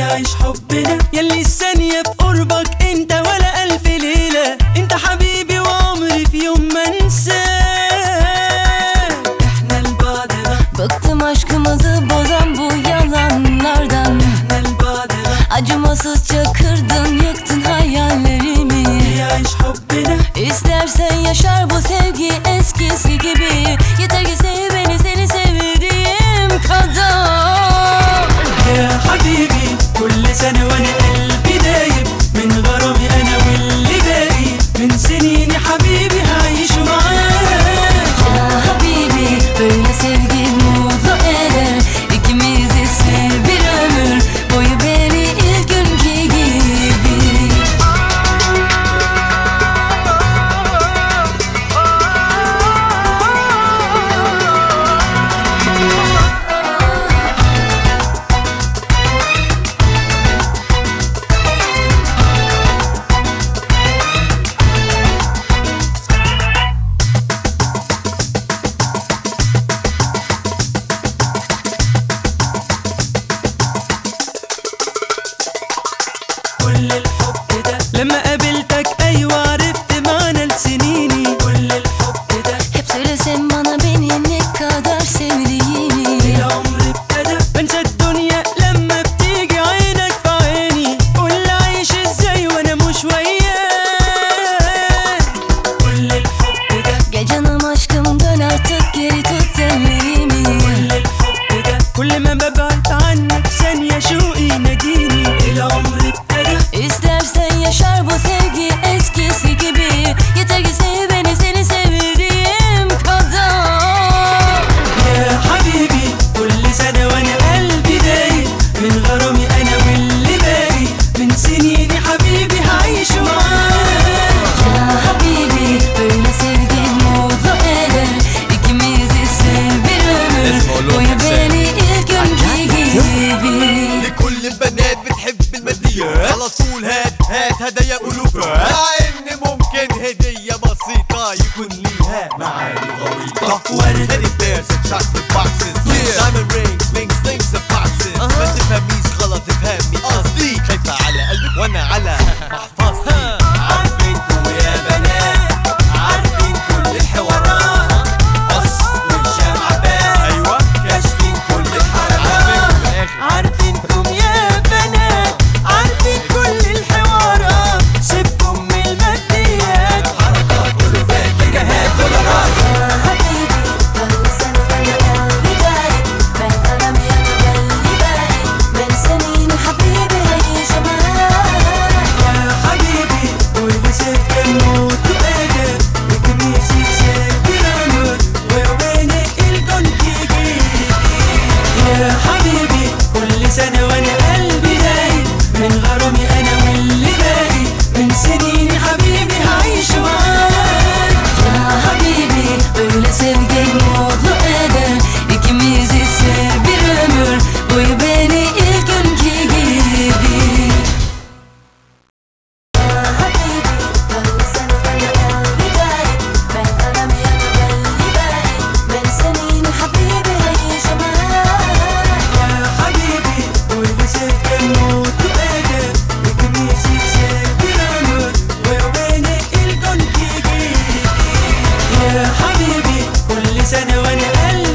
يعيش حبنا يلي الثانية في قربك انت ولا ألف ليلة. انت حبيبي وعمري في يوم ما انساك. احنا لبعضنا bıktım aşkımızı bozan bu yalanlardan. احنا لبعضنا Acımasızca kırdın yıktın hayallerimi. يعيش حبنا İstersen yaşar bu sevgi eskisi gibi. Yeter ki sev beni seni sevdiğim kadar. يا حبيبي كل سنة وانا قلبي دايب من غرامي انا واللي باقي من سنيني حبيبي هعيش معاك. Ya Habibi böyle sevgi mutlu eder. İkimizi sev bir ömür boyu beni ilk günkü gibi. كل الحب ده لما قابلتك ايوه عرفت معنى لسنيني. كل الحب ده Hep söylesen bana beni ne kadar sevdiğini. العمر ابتدى بنسى الدنيا لما بتيجي عينك في عيني. قول لي عايش ازاي وانا مش وياك. كل الحب ده Gel canım aşkım dön artık geri tut ellerimi. كل الحب ده كل ما ببعد عنك ثانية شوقي يناديني. العمر ابتدى İstersen yaşar bu sevgi eskisi gibi. Yeter ki sev beni seni sevdiğim kadar. يا حبيبي كل سنة وانا قلبي دايب من غرامي انا واللي باقي من سنيني حبيبي هعيش معاك. Ya Habibi böyle sevgi mutlu eder. İkimizi sev bir ömür boyu beni ilk günkü gibi. لكل البنات بتحب الماديات على طول هات هات هدايا ألوفات. مع إن ممكن هدية بسيطة يكون ليها معاني غويطة. ورد Teddy bears and chocolate boxes, diamond rings, slings, slings and boxes. ما تفهميش غلط افهمي قصدي. خايفة على قلبك وأنا على محفظتي. عارفين انتوا يا بنات عارفين كل الحوارات. أصل الشمعة بان أيوة كاشفين كل الحركات. عارفينكم يا بنات عارفين كل الحوارات. سيبكم من الماديات حركات ألوفات جنيهات دولارات. Ya Habibi böyle sen bana kalbi garip. Ben aramıyorum belli belli. Ben senin Habibi yaşamak. يا حبيبي كل سكة نموت وقادر وكميسي سيب العمر ويوميني الكون كيكي. يا حبيبي كل سنة وانا قلبي دايب من غرامي انا واللي باقي من سنيني حبيبي هعيش معاك. Ya Habibi böyle sevgi mutlu eder. İkimizi sev bir ömür boyu beni ilk günkü gibi. Ya Habibi böyle sen bana kalbi garip. Ben aramıyorum belli belli. Ben senin Habibi yaşamak. يا حبيبي كل سكة نموت وقادر وكميسي سيب العمر ويوميني الكون كيكي. يا حبيبي كل سنة وانا قلبي